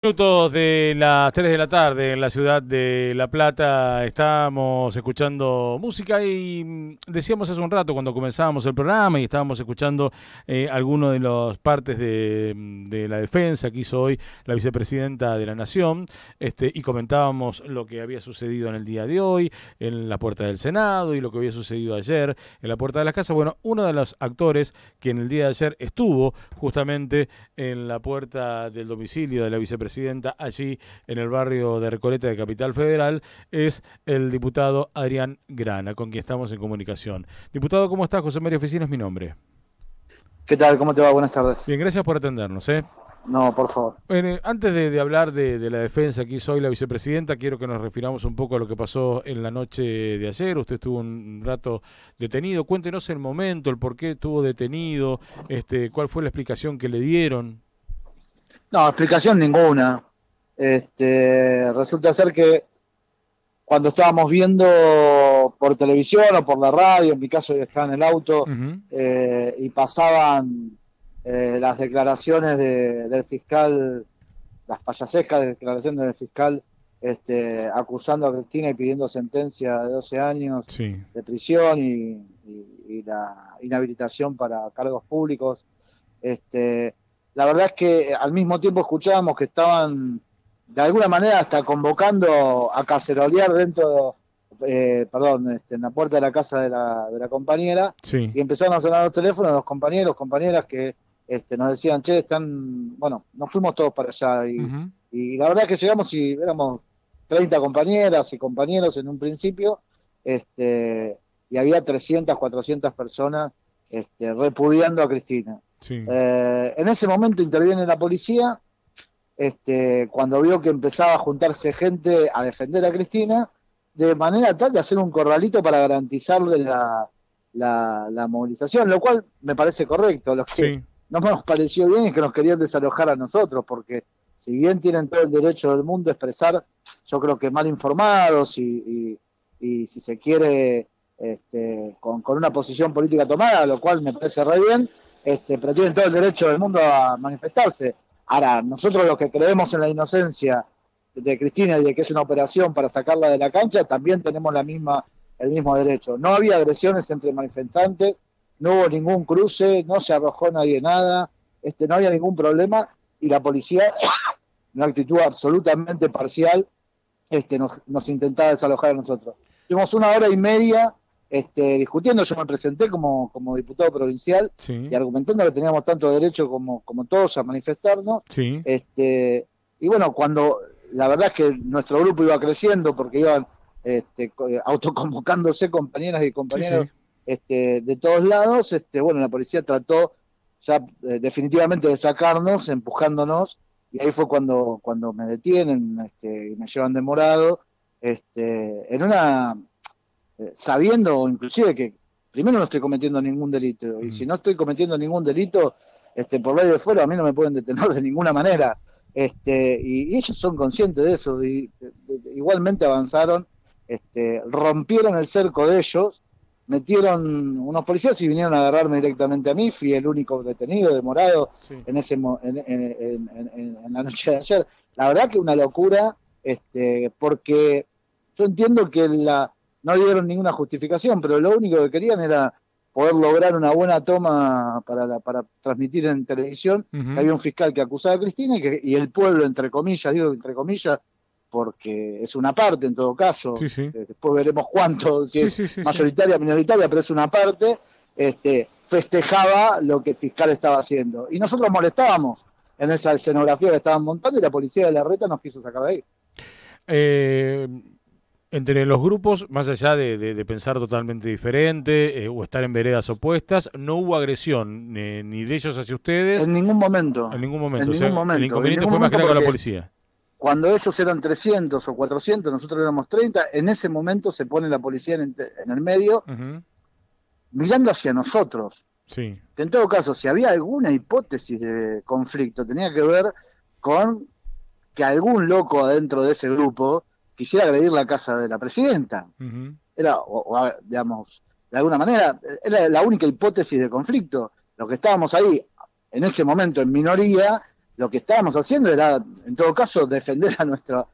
Minutos de las 3 de la tarde en la ciudad de La Plata, estamos escuchando música y decíamos hace un rato cuando comenzábamos el programa y estábamos escuchando algunas de las partes de la defensa que hizo hoy la vicepresidenta de la Nación, y comentábamos lo que había sucedido en el día de hoy en la puerta del Senado y lo que había sucedido ayer en la puerta de la casa. Bueno, uno de los actores que en el día de ayer estuvo justamente en la puerta del domicilio de la vicepresidenta allí en el barrio de Recoleta de Capital Federal es el diputado Adrián Grana, con quien estamos en comunicación. Diputado, ¿cómo está? José María Oficina es mi nombre. ¿Qué tal? ¿Cómo te va? Buenas tardes. Bien, gracias por atendernos. No, por favor. Bueno, antes de hablar de la defensa que hizo hoy la vicepresidenta, quiero que nos refiramos un poco a lo que pasó en la noche de ayer. Usted estuvo un rato detenido. Cuéntenos el momento, el por qué estuvo detenido, cuál fue la explicación que le dieron. No, explicación ninguna. Resulta ser que cuando estábamos viendo por televisión o por la radio, en mi caso yo estaba en el auto, Uh-huh. y pasaban las declaraciones del fiscal, las payasescas declaraciones del fiscal, acusando a Cristina y pidiendo sentencia de 12 años Sí. de prisión y la inhabilitación para cargos públicos. La verdad es que al mismo tiempo escuchábamos que estaban de alguna manera hasta convocando a cacerolear dentro, en la puerta de la casa de la compañera, Sí. y empezaron a sonar los teléfonos de los compañeros, compañeras que nos decían, che, bueno, nos fuimos todos para allá, Uh-huh. y la verdad es que llegamos y éramos 30 compañeras y compañeros en un principio, y había 300, 400 personas repudiando a Cristina. Sí. En ese momento interviene la policía, cuando vio que empezaba a juntarse gente a defender a Cristina, de manera tal de hacer un corralito para garantizarle la movilización, lo cual me parece correcto. Lo que Sí. no nos pareció bien es que nos querían desalojar a nosotros, porque si bien tienen todo el derecho del mundo a expresar, yo creo que mal informados y si se quiere, con una posición política tomada, lo cual me parece re bien, pero tienen todo el derecho del mundo a manifestarse. Ahora, nosotros los que creemos en la inocencia de Cristina y de que es una operación para sacarla de la cancha, también tenemos el mismo derecho. No había agresiones entre manifestantes, no hubo ningún cruce, no se arrojó nadie nada, no había ningún problema, y la policía, en una actitud absolutamente parcial, nos intentaba desalojar a nosotros. Tuvimos 1 hora y media discutiendo. Yo me presenté como diputado provincial Sí. y argumentando que teníamos tanto derecho como todos a manifestarnos. Sí. Y bueno, cuando la verdad es que nuestro grupo iba creciendo, porque iban autoconvocándose compañeras y Sí. compañeros Sí. de todos lados, bueno, la policía trató ya definitivamente de sacarnos, empujándonos, y ahí fue cuando me detienen, y me llevan de morado, en una sabiendo inclusive que primero no estoy cometiendo ningún delito, y si no estoy cometiendo ningún delito, por ley de fuero a mí no me pueden detener de ninguna manera, y ellos son conscientes de eso, y igualmente avanzaron, rompieron el cerco de ellos, metieron unos policías y vinieron a agarrarme directamente a mí. Fui el único detenido, demorado Sí. en la noche de ayer. La verdad que una locura, porque yo entiendo que no dieron ninguna justificación, pero lo único que querían era poder lograr una buena toma para transmitir en televisión, Uh-huh. que había un fiscal que acusaba a Cristina y el pueblo, entre comillas, digo entre comillas, porque es una parte en todo caso, Sí, sí. después veremos cuánto, si Sí, es sí, sí, sí. mayoritaria, minoritaria, pero es una parte, festejaba lo que el fiscal estaba haciendo. Y nosotros molestábamos en esa escenografía que estaban montando, y la policía de la reta nos quiso sacar de ahí. Eh, Entre los grupos, más allá de pensar totalmente diferente o estar en veredas opuestas, no hubo agresión ni de ellos hacia ustedes En ningún momento, en ningún momento. en O sea, ningún el momento, en inconveniente ningún fue más que momento, nada con la porque policía. cuando ellos eran 300 o 400, nosotros éramos 30, en ese momento se pone la policía en el medio, Uh-huh. mirando hacia nosotros. Sí. Que en todo caso, si había alguna hipótesis de conflicto, tenía que ver con que algún loco adentro de ese grupo quisiera agredir la casa de la presidenta. Uh-huh. Era, digamos, de alguna manera, era la única hipótesis de conflicto. Los que estábamos ahí, en ese momento, en minoría, lo que estábamos haciendo era, en todo caso, defender a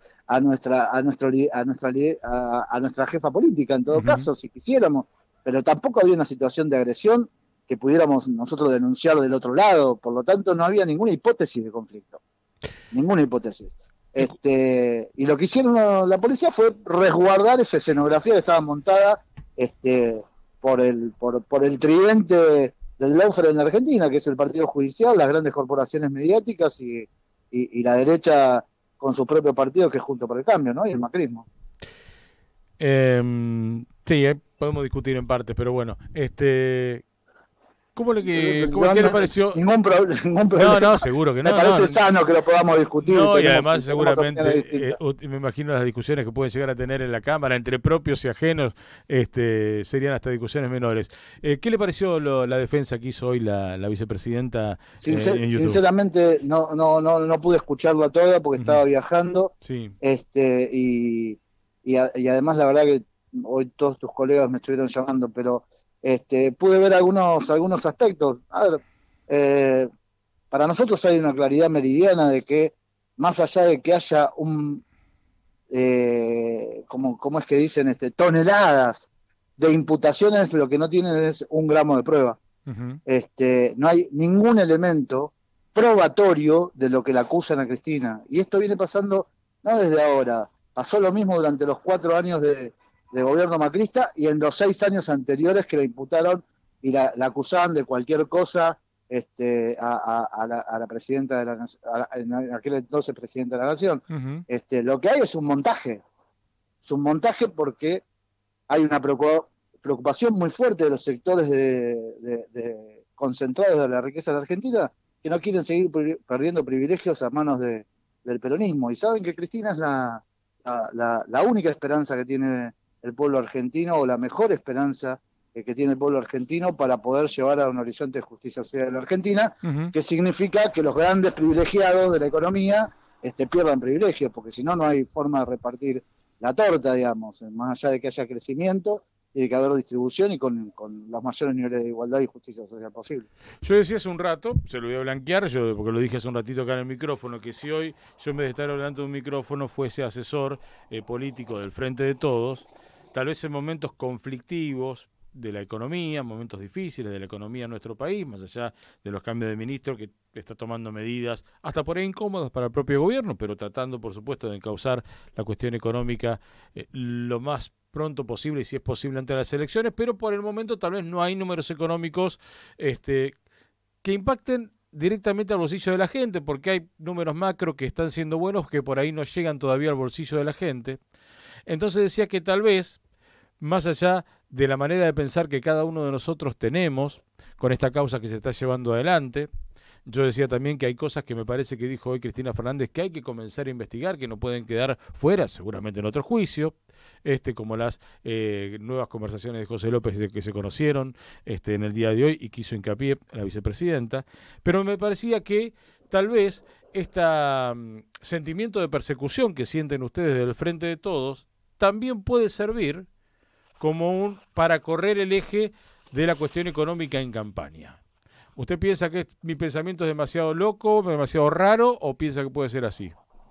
nuestra jefa política, en todo caso, si quisiéramos, pero tampoco había una situación de agresión que pudiéramos nosotros denunciar del otro lado, por lo tanto no había ninguna hipótesis de conflicto, ninguna hipótesis. Y lo que hicieron la policía fue resguardar esa escenografía que estaba montada por el tridente del lawfare en la Argentina, que es el partido judicial, las grandes corporaciones mediáticas y la derecha con su propio partido, que es Juntos por el Cambio, ¿no? Y el macrismo. Sí, podemos discutir en partes, pero bueno, ¿qué le pareció? Ningún problema. No, seguro que no. Me parece sano que lo podamos discutir. No, y además seguramente, me imagino las discusiones que pueden llegar a tener en la Cámara, entre propios y ajenos, serían hasta discusiones menores. ¿Qué le pareció la defensa que hizo hoy la vicepresidenta en YouTube? Sinceramente, no pude escucharla toda porque estaba viajando. Sí. Y además, la verdad que hoy todos tus colegas me estuvieron llamando, pero pude ver algunos aspectos. A ver, para nosotros hay una claridad meridiana de que más allá de que haya como es que dicen, toneladas de imputaciones, lo que no tienen es 1 gramo de prueba. No hay ningún elemento probatorio de lo que la acusan a Cristina. Y esto viene pasando no desde ahora. Pasó lo mismo durante los 4 años de gobierno macrista y en los 6 años anteriores que la imputaron y la acusaban de cualquier cosa a la presidenta de la nación, en aquel entonces presidenta de la nación. Lo que hay es un montaje. Es un montaje porque hay una preocupación muy fuerte de los sectores concentrados de la riqueza de la Argentina que no quieren seguir perdiendo privilegios a manos del peronismo. Y saben que Cristina es la única esperanza que tiene el pueblo argentino, o la mejor esperanza que tiene el pueblo argentino para poder llevar a un horizonte de justicia social en la Argentina, que significa que los grandes privilegiados de la economía pierdan privilegios, porque si no, no hay forma de repartir la torta, digamos, más allá de que haya crecimiento, tiene que haber distribución y con los mayores niveles de igualdad y justicia social posible. Yo decía hace un rato, se lo voy a blanquear, porque lo dije hace un ratito acá en el micrófono, que si hoy yo en vez de estar hablando de un micrófono fuese asesor político del Frente de Todos, tal vez en momentos conflictivos de la economía, momentos difíciles de la economía en nuestro país, más allá de los cambios de ministro que está tomando medidas hasta por ahí incómodas para el propio gobierno, pero tratando por supuesto de encauzar la cuestión económica lo más pronto posible y si es posible ante las elecciones, pero por el momento tal vez no hay números económicos que impacten directamente al bolsillo de la gente, porque hay números macro que están siendo buenos que por ahí no llegan todavía al bolsillo de la gente. Entonces decía que tal vez, más allá de la manera de pensar que cada uno de nosotros tenemos con esta causa que se está llevando adelante, yo decía también que hay cosas que me parece que dijo hoy Cristina Fernández que hay que comenzar a investigar, que no pueden quedar fuera, seguramente en otro juicio, como las nuevas conversaciones de José López que se conocieron en el día de hoy y que hizo hincapié la vicepresidenta, pero me parecía que tal vez este sentimiento de persecución que sienten ustedes del Frente de Todos también puede servir como para correr el eje de la cuestión económica en campaña. ¿Usted piensa que mi pensamiento es demasiado loco, demasiado raro, o piensa que puede ser así?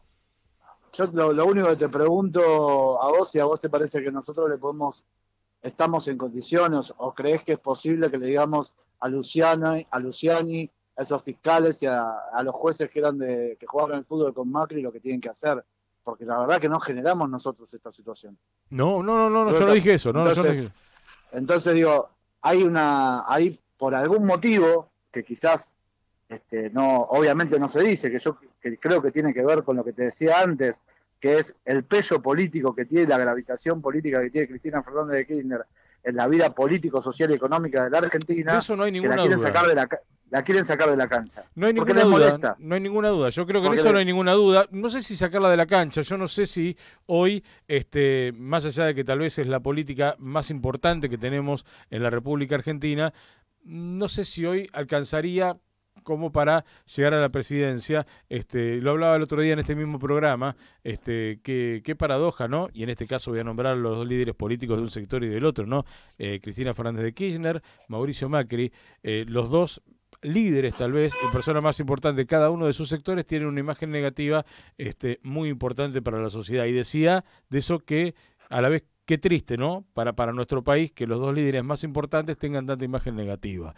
Yo lo único que te pregunto a vos, si a vos te parece que nosotros estamos en condiciones, o crees que es posible que le digamos a Luciani, a esos fiscales y a los jueces que jugaban el fútbol con Macri lo que tienen que hacer, porque la verdad que no generamos nosotros esta situación. No, yo no dije eso. Entonces digo, hay por algún motivo que quizás obviamente no se dice, que creo que tiene que ver con lo que te decía antes, que es el peso político que tiene, la gravitación política que tiene Cristina Fernández de Kirchner en la vida político, social y económica de la Argentina. De eso no hay ninguna duda. La quieren sacar de la cancha. No hay ninguna duda. No hay ninguna duda. Yo creo que en eso no hay ninguna duda. No sé si sacarla de la cancha. Yo no sé si hoy, más allá de que tal vez es la política más importante que tenemos en la República Argentina, no sé si hoy alcanzaría como para llegar a la presidencia. Lo hablaba el otro día en este mismo programa, qué paradoja, ¿no? Y en este caso voy a nombrar a los dos líderes políticos de un sector y del otro, ¿no? Cristina Fernández de Kirchner, Mauricio Macri, los dos líderes tal vez, y personas más importantes, cada uno de sus sectores tienen una imagen negativa muy importante para la sociedad. Y decía de eso que a la vez qué triste, ¿no? Para nuestro país que los dos líderes más importantes tengan tanta imagen negativa.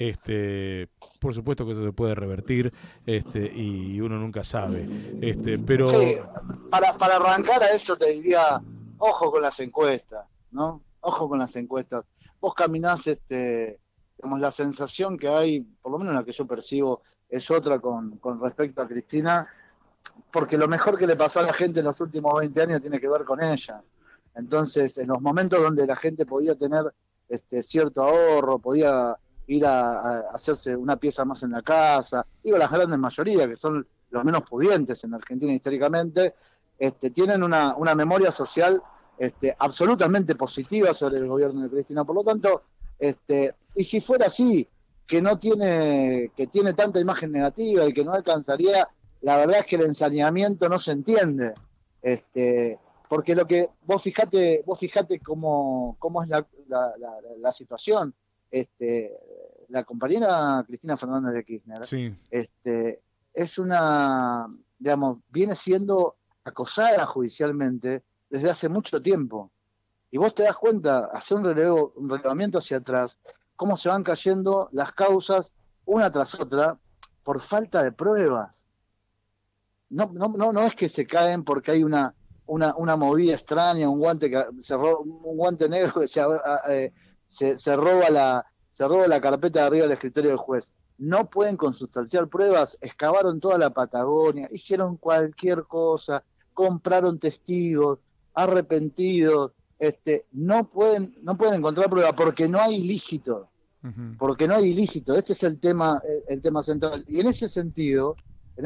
Por supuesto que eso se puede revertir, y uno nunca sabe. Pero sí, para arrancar a eso te diría, ojo con las encuestas, ¿no? Ojo con las encuestas. Vos caminás, digamos, la sensación que hay, por lo menos la que yo percibo, es otra con respecto a Cristina, porque lo mejor que le pasó a la gente en los últimos 20 años tiene que ver con ella. Entonces, en los momentos donde la gente podía tener cierto ahorro, podía ir a hacerse una pieza más en la casa, digo las grandes mayorías, que son los menos pudientes en Argentina históricamente, tienen una memoria social absolutamente positiva sobre el gobierno de Cristina. Por lo tanto, y si fuera así, que tiene tanta imagen negativa y que no alcanzaría, la verdad es que el ensañamiento no se entiende. Porque lo que vos fijate cómo es la situación. La compañera Cristina Fernández de Kirchner, sí, es digamos, viene siendo acosada judicialmente desde hace mucho tiempo. Y vos te das cuenta, hacer un relevamiento hacia atrás, cómo se van cayendo las causas una tras otra por falta de pruebas. No es que se caen porque hay una movida extraña, un guante negro que se roba la carpeta de arriba del escritorio del juez. No pueden consustanciar pruebas, excavaron toda la Patagonia, hicieron cualquier cosa, compraron testigos, arrepentidos, no pueden encontrar pruebas porque no hay ilícito, porque no hay ilícito. Este es el tema central. Y en ese sentido,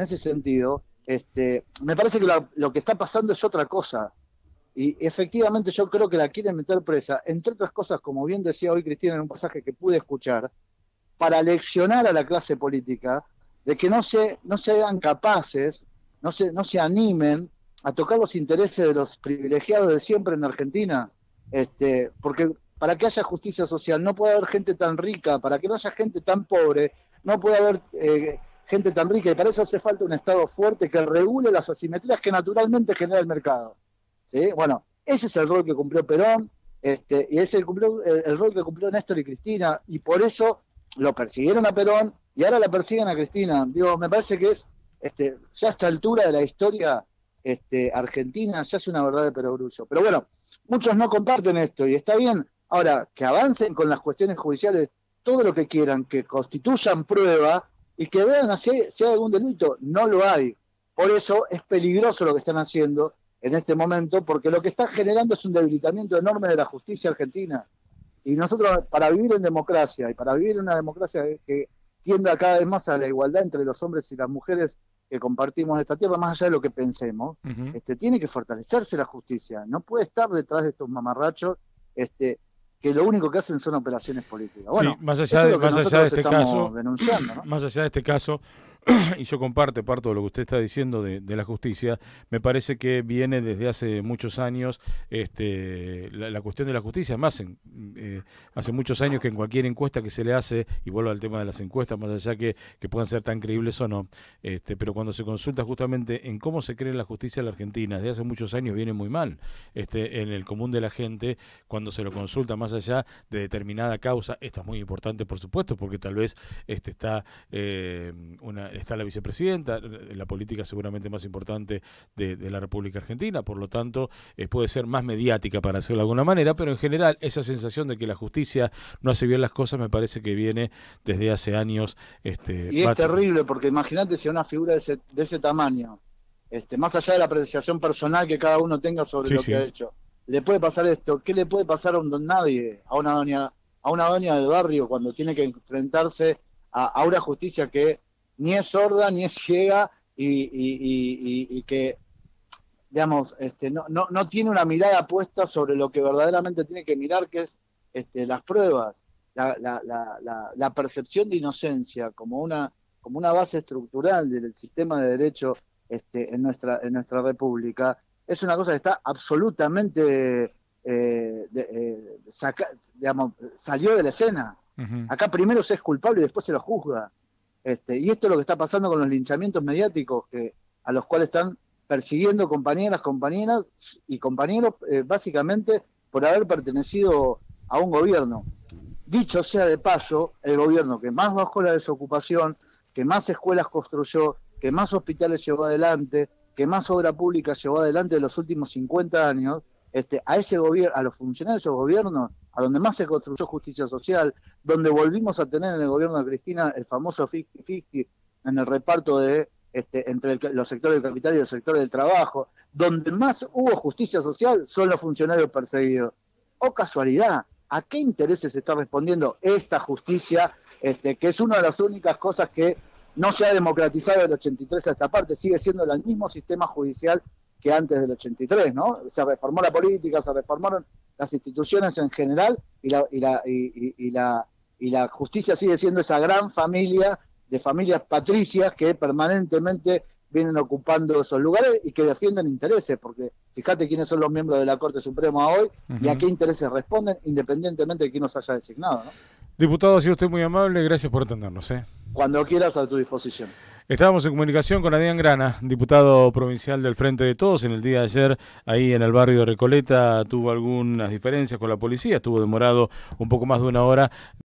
me parece que lo que está pasando es otra cosa. Y efectivamente yo creo que la quieren meter presa, entre otras cosas, como bien decía hoy Cristina en un pasaje que pude escuchar, para leccionar a la clase política de que no sean capaces, no se animen a tocar los intereses de los privilegiados de siempre en Argentina. Porque para que haya justicia social no puede haber gente tan rica, para que no haya gente tan pobre, no puede haber gente tan rica, y para eso hace falta un Estado fuerte que regule las asimetrías que naturalmente genera el mercado. ¿Sí? Bueno, ese es el rol que cumplió Perón, y ese es el rol que cumplió Néstor y Cristina, y por eso lo persiguieron a Perón y ahora la persiguen a Cristina. Digo, me parece que es ya a esta altura de la historia argentina ya es una verdad de perogrullo. Pero bueno, muchos no comparten esto y está bien. Ahora, que avancen con las cuestiones judiciales todo lo que quieran, que constituyan prueba y que vean si hay algún delito. No lo hay. Por eso es peligroso lo que están haciendo en este momento, porque lo que está generando es un debilitamiento enorme de la justicia argentina. Y nosotros, para vivir en democracia, y para vivir en una democracia que tienda cada vez más a la igualdad entre los hombres y las mujeres que compartimos esta tierra, más allá de lo que pensemos, tiene que fortalecerse la justicia. No puede estar detrás de estos mamarrachos que lo único que hacen son operaciones políticas. Bueno, sí, más allá de este caso, denunciando, ¿no? Más allá de este caso, y yo parto de lo que usted está diciendo de la justicia, me parece que viene desde hace muchos años la cuestión de la justicia. Más hace muchos años que en cualquier encuesta que se le hace, y vuelvo al tema de las encuestas, más allá que puedan ser tan creíbles o no, pero cuando se consulta justamente en cómo se cree la justicia en la Argentina, desde hace muchos años viene muy mal. En el común de la gente, cuando se lo consulta más allá de determinada causa, esta es muy importante, por supuesto, porque tal vez está la vicepresidenta, la política seguramente más importante de la República Argentina, por lo tanto puede ser más mediática, para decirlo de alguna manera, pero en general esa sensación de que la justicia no hace bien las cosas me parece que viene desde hace años. Y es terrible, porque imagínate si a una figura de ese tamaño, más allá de la apreciación personal que cada uno tenga sobre lo que ha hecho, le puede pasar esto. ¿Qué le puede pasar a un don nadie, a una doña del barrio, cuando tiene que enfrentarse a una justicia que ni es sorda, ni es ciega, y que, digamos, no tiene una mirada puesta sobre lo que verdaderamente tiene que mirar, que es las pruebas, la percepción de inocencia como una base estructural del sistema de derecho en nuestra república? Es una cosa que está absolutamente salió de la escena. Acá primero se es culpable y después se lo juzga. Y esto es lo que está pasando con los linchamientos mediáticos a los cuales están persiguiendo compañeras y compañeros, básicamente por haber pertenecido a un gobierno. Dicho sea de paso, el gobierno que más bajó la desocupación, que más escuelas construyó, que más hospitales llevó adelante, que más obra pública llevó adelante en los últimos 50 años, a ese gobierno, a los funcionarios de esos gobiernos, a donde más se construyó justicia social, donde volvimos a tener en el gobierno de Cristina el famoso 50-50 en el reparto entre los sectores del capital y el sector del trabajo, donde más hubo justicia social son los funcionarios perseguidos. ¡Oh casualidad! ¿A qué intereses está respondiendo esta justicia, que es una de las únicas cosas que no se ha democratizado del 83 a esta parte? Sigue siendo el mismo sistema judicial que antes del 83, ¿no? Se reformó la política, se reformaron las instituciones en general y la justicia sigue siendo esa gran familia de familias patricias que permanentemente vienen ocupando esos lugares y que defienden intereses, porque fíjate quiénes son los miembros de la Corte Suprema hoy y a qué intereses responden, independientemente de quién nos haya designado, ¿no? Diputado, ha sido usted muy amable, gracias por atendernos. Cuando quieras, a tu disposición. Estábamos en comunicación con Adrián Grana, diputado provincial del Frente de Todos. En el día de ayer, ahí en el barrio de Recoleta, tuvo algunas diferencias con la policía, estuvo demorado un poco más de una hora.